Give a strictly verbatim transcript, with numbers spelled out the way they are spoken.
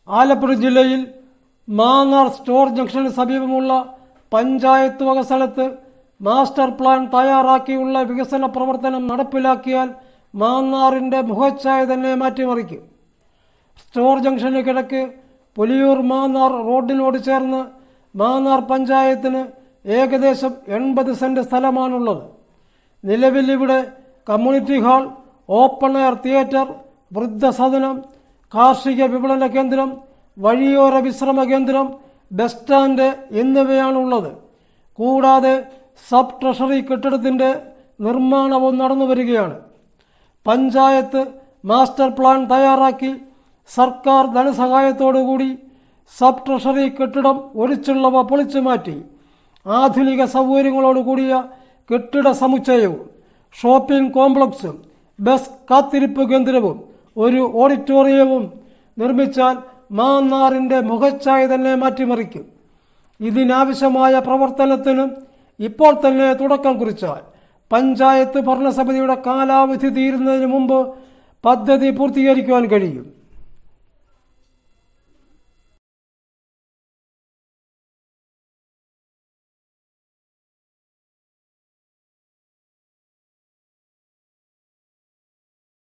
ആലപ്പുഴ ജില്ലയിൽ Mannar store junction സമീപമുള്ള പഞ്ചായത്ത് വക സ്ഥലത്ത് മാസ്റ്റർ പ്ലാൻ തയ്യാറാക്കിയുള്ള വികസന പ്രവർത്തനം നടപ്പിലാക്കിയാൽ മാന്നാറിന്റെ മുഖച്ഛായ തന്നെ മാറ്റിമറിക്കും. സ്റ്റോർ ജംഗ്ഷന് കിഴക്ക് പുലിയൂർ മാന്നാർ റോഡിനോട് ചേർന്ന് മാന്നാർ പഞ്ചായത്തിന് ഏകദേശം എൺപത് സെന്റ് സ്ഥലമാണുള്ളത്. നിലവിൽ ഇവിടെ community hall, open air theatre, വൃദ്ധസദനം, കാർഷിക വിപണന കേന്ദ്രം, വഴിയോര വിശ്രമ കേന്ദ്രം, ബസ് സ്റ്റാൻഡ് എന്നിവയാണുള്ളത്. കൂടാതെ സബ് ട്രഷറി കെട്ടിടത്തിന്റെ നിർമ്മാണവും നടന്നു വരികയാണ്. പഞ്ചായത്ത് മാസ്റ്റർ പ്ലാൻ തയ്യാറാക്കി സർക്കാർ ധനസഹായത്തോടുകൂടി സബ് ട്രഷറി കെട്ടിടം ഒഴിച്ചുള്ളവ പൊളിച്ചു മാറ്റി ആധുനിക സൗകര്യങ്ങളോടുകൂടിയ കെട്ടിട സമുച്ചയവും ഷോപ്പിംഗ് കോംപ്ലക്സും ബസ് കാത്തിരിപ്പ് കേന്ദ്രവും ഒരു ഓഡിറ്റോറിയവും നിർമ്മിച്ചാൽ മാന്നാറിന്റെ മുഖച്ഛായ തന്നെ മാറ്റിമറിക്കും. ഇതിനാവശ്യമായ പ്രവർത്തനത്തിനും ഇപ്പോൾ തന്നെ തുടക്കം കുറിച്ചാൽ പഞ്ചായത്ത് ഭരണസമിതിയുടെ കാലാവധി തീരുന്നതിന് മുമ്പ് പദ്ധതി പൂർത്തീകരിക്കുവാൻ കഴിയും.